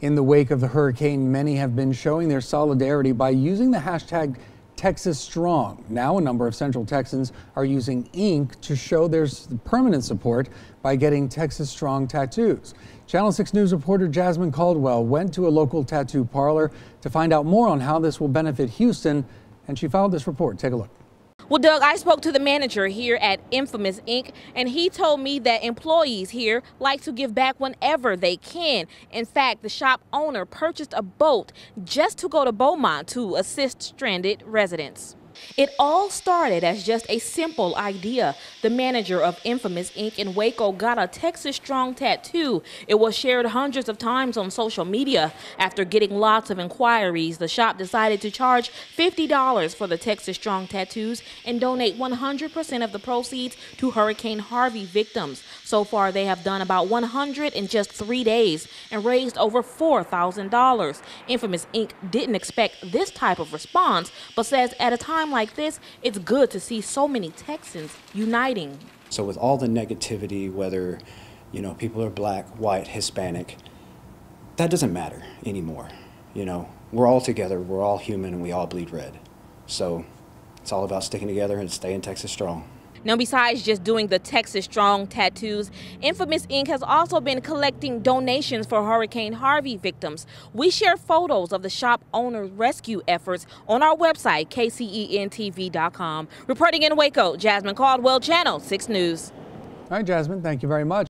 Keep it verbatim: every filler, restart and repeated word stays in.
In the wake of the hurricane, many have been showing their solidarity by using the hashtag Texas Strong. Now a number of Central Texans are using ink to show their permanent support by getting Texas Strong tattoos. Channel six News reporter Jasmin Caldwell went to a local tattoo parlor to find out more on how this will benefit Houston, and she filed this report. Take a look. Well, Doug, I spoke to the manager here at Infamous Incorporated, and he told me that employees here like to give back whenever they can. In fact, the shop owner purchased a boat just to go to Beaumont to assist stranded residents. It all started as just a simple idea. The manager of Infamous Incorporated in Waco got a Texas Strong tattoo. It was shared hundreds of times on social media. After getting lots of inquiries, the shop decided to charge fifty dollars for the Texas Strong tattoos and donate one hundred percent of the proceeds to Hurricane Harvey victims. So far, they have done about one hundred in just three days and raised over four thousand dollars. Infamous Incorporated didn't expect this type of response, but says at a time like this, it's good to see so many Texans uniting. So with all the negativity, whether, you know, people are black, white, Hispanic, that doesn't matter anymore. You know, we're all together, we're all human, and we all bleed red. So it's all about sticking together and staying Texas strong. Now, besides just doing the Texas Strong tattoos, Infamous Incorporated has also been collecting donations for Hurricane Harvey victims. We share photos of the shop owner's rescue efforts on our website, K C E N T V dot com. Reporting in Waco, Jasmin Caldwell, Channel six News. All right, Jasmin, thank you very much.